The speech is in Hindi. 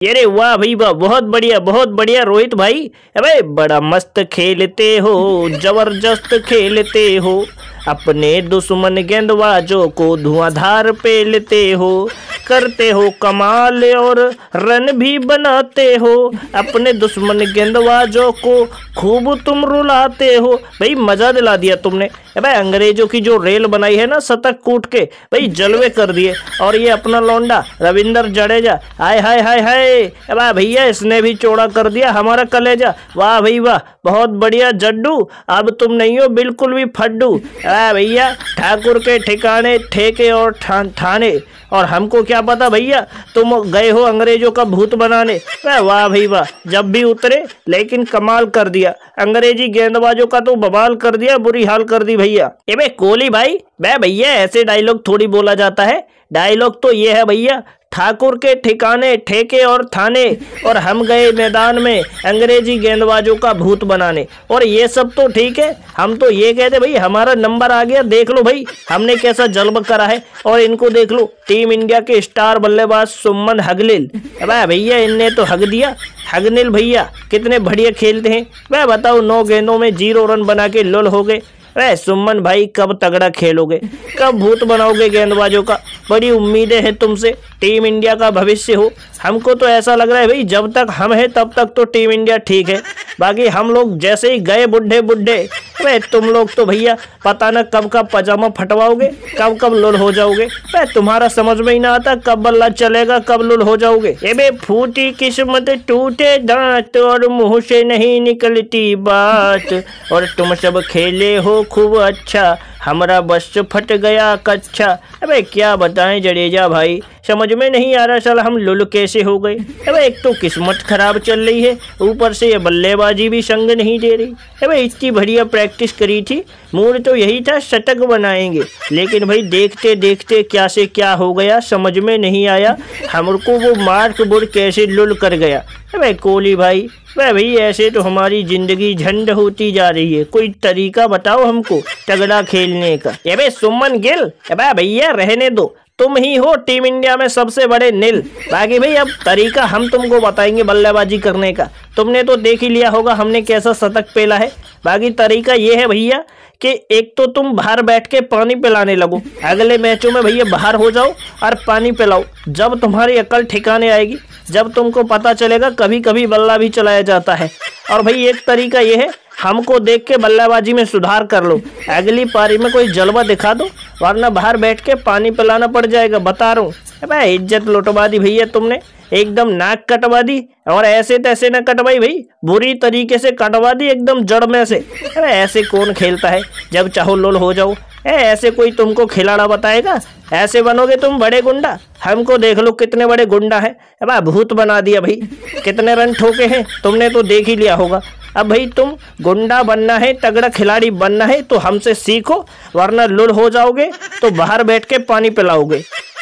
अरे वाह भाई वाह, बहुत बढ़िया रोहित भाई। अबे बड़ा मस्त खेलते हो, जबरदस्त खेलते हो, अपने दुश्मन गेंदबाजों को धुआंधार पेलते हो, करते हो कमाल और रन भी बनाते हो, अपने दुश्मन गेंदबाजों को खूब तुम रुलाते हो। भाई मजा दिला दिया तुमने। भाई अंग्रेजों की जो रेल बनाई है ना शतक कूट के, भाई जलवे कर दिए। और ये अपना लौंडा रविंद्र जडेजा, हाय हाय हाय हाय, वाह भैया इसने भी चौड़ा कर दिया हमारा कलेजा। वाह भाई वाह, बहुत बढ़िया जड्डू, अब तुम नहीं हो बिल्कुल भी फड्डू। वाह भैया, ठाकुर के ठिकाने ठेके और ठाने, और हमको क्या पता भैया तुम गए हो अंग्रेजों का भूत बनाने। वाह भाई वाह, जब भी उतरे लेकिन कमाल कर दिया, अंग्रेजी गेंदबाजों का तो बवाल कर दिया, बुरी हाल कर दी भैया। ए बे कोहली भाई, बे भैया ऐसे डायलॉग थोड़ी बोला जाता है। डायलॉग तो ये है भैया, ठाकुर के ठिकाने ठेके और थाने, और हम गए मैदान में अंग्रेजी गेंदबाजों का भूत बनाने। और ये सब तो ठीक है, हम तो ये कहते भाई हमारा नंबर आ गया, देख लो भाई हमने कैसा जल्ब करा है। और इनको देख लो, टीम इंडिया के स्टार बल्लेबाज सुमन हगलिल, भैया इनने तो हग दिया। हगनिल भैया कितने बढ़िया खेलते हैं। वह बताओ 9 गेंदों में 0 रन बना के लुल हो गए। अरे सुमन भाई कब तगड़ा खेलोगे, कब भूत बनाओगे गेंदबाजों का, बड़ी उम्मीदें हैं तुमसे, टीम इंडिया का भविष्य हो। हमको तो ऐसा लग रहा है भाई जब तक हम हैं तब तक तो टीम इंडिया ठीक है, बाकी हम लोग जैसे ही गए बुढ़े बुढ़े, अरे तुम लोग तो भैया पता न कब कब पजामा फटवाओगे, कब कब लुल हो जाओगे। अरे तुम्हारा समझ में ही ना आता कब बल्ला चलेगा, कब लुल हो जाओगे। ए बे फूटी किस्मत टूटे दांत और मुंह से नहीं निकलती बात, और तुम सब खेले हो खूब अच्छा, हमारा बस फट गया कच्चा। अबे क्या बताएं जडेजा भाई, समझ में नहीं आ रहा साला हम लुल कैसे हो गए। अबे एक तो किस्मत खराब चल रही है, ऊपर से ये बल्लेबाजी भी संग नहीं दे रही। अबे इतनी बढ़िया प्रैक्टिस करी थी, मूड तो यही था शतक बनाएंगे, लेकिन भाई देखते देखते क्या से क्या हो गया समझ में नहीं आया, हमको वो मार्क बुड कैसे लुल कर गया। अबे कोहली भाई, भाई ऐसे तो हमारी जिंदगी झंड होती जा रही है, कोई तरीका बताओ हमको तगड़ा खेलने का। ये बे सुमन गिल, भैया रहने दो, तुम ही हो टीम इंडिया में सबसे बड़े नील। बाकी भाई अब तरीका हम तुमको बताएंगे बल्लेबाजी करने का, तुमने तो देख ही लिया होगा हमने कैसा शतक पेला है। बाकी तरीका ये है भैया कि एक तो तुम बाहर बैठ के पानी पिलाने लगो, अगले मैचों में भैया बाहर हो जाओ और पानी पिलाओ, जब तुम्हारी अकल ठिकाने आएगी, जब तुमको पता चलेगा कभी कभी बल्ला भी चलाया जाता है। और भाई एक तरीका ये है, हमको देख के बल्लेबाजी में सुधार कर लो, अगली पारी में कोई जलवा दिखा दो, वरना बाहर बैठ के पानी पिलाना पड़ जाएगा, बता रहा हूँ। भाई इज्जत लुटवा दी भैया तुमने, एकदम नाक कटवा दी, और ऐसे तैसे न कटवाई भाई, बुरी तरीके से कटवा दी एकदम जड़ में से। अरे ऐसे कौन खेलता है, जब चाहो लोल हो जाओ। ऐसे कोई तुमको खिलाड़ा बताएगा, ऐसे बनोगे तुम बड़े गुंडा। हमको देख लो कितने बड़े गुंडा है, अब भूत बना दिया भाई, कितने रन ठोके हैं तुमने तो देख ही लिया होगा। अब भाई तुम गुंडा बनना है, तगड़ा खिलाड़ी बनना है तो हमसे सीखो, वरना लुल हो जाओगे तो बाहर बैठ के पानी पिलाओगे।